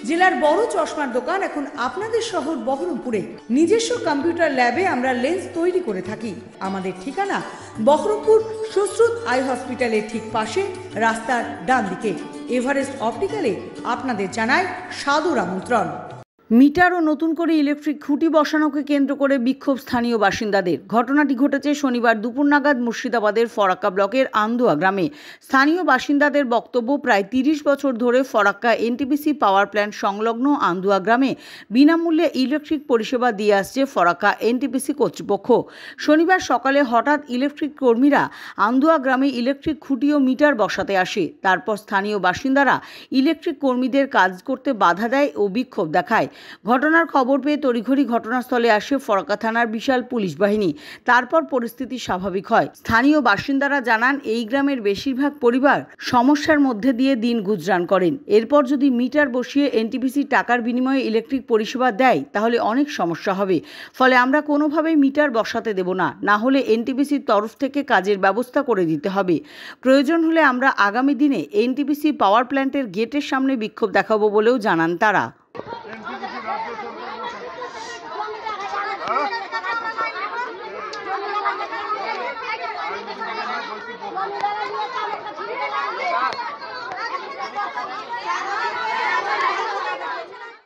জেলার বড় চশমার দোকান এখন আপনাদের শহর বহরমপুরে। নিজস্ব কম্পিউটার ল্যাবে আমরা লেন্স তৈরি করে থাকি। আমাদের ঠিকানা বহরমপুর সুশ্রুত আই হসপিটালের ঠিক পাশে, রাস্তার ডান দিকে। এভারেস্ট অপটিক্যালে আপনাদের জানায় সাদর আমন্ত্রণ। মিটার ও নতুন করে ইলেকট্রিক খুঁটি বসানোকে কেন্দ্র করে বিক্ষোভ স্থানীয় বাসিন্দাদের। ঘটনাটি ঘটেছে শনিবার দুপুর নাগাদ মুর্শিদাবাদের ফরাক্কা ব্লকের আন্দুয়া গ্রামে। স্থানীয় বাসিন্দাদের বক্তব্য, প্রায় 30 বছর ধরে ফরাক্কা এনটিপিসি পাওয়ার প্ল্যান্ট সংলগ্ন আন্দুয়া গ্রামে বিনামূল্যে ইলেকট্রিক পরিষেবা দিয়ে আসছে ফরাক্কা এনটিপিসি কর্তৃপক্ষ। শনিবার সকালে হঠাৎ ইলেকট্রিক কর্মীরা আন্দুয়া গ্রামে ইলেকট্রিক খুঁটি ও মিটার বসাতে আসে। তারপর স্থানীয় বাসিন্দারা ইলেকট্রিক কর্মীদের কাজ করতে বাধা দেয় ও বিক্ষোভ দেখায়। ঘটনার খবর পেয়ে তড়িঘড়ি ঘটনাস্থলে আসে ফরাক্কা থানার বিশাল পুলিশ বাহিনী। তারপর পরিস্থিতি স্বাভাবিক হয়। স্থানীয় বাসিন্দারা জানান, এই গ্রামের বেশিরভাগ পরিবার সমস্যার মধ্যে দিয়ে দিন গুজরান করেন। এরপর যদি মিটার বসিয়ে এনটিপিসি টাকার বিনিময়ে ইলেকট্রিক পরিষেবা দেয় তাহলে অনেক সমস্যা হবে। ফলে আমরা কোনোভাবেই মিটার বসাতে দেব না, না হলে এনটিপিসির তরফ থেকে কাজের ব্যবস্থা করে দিতে হবে। প্রয়োজন হলে আমরা আগামী দিনে এনটিপিসি পাওয়ার প্ল্যান্টের গেটের সামনে বিক্ষোভ দেখাবো বলেও জানান তারা।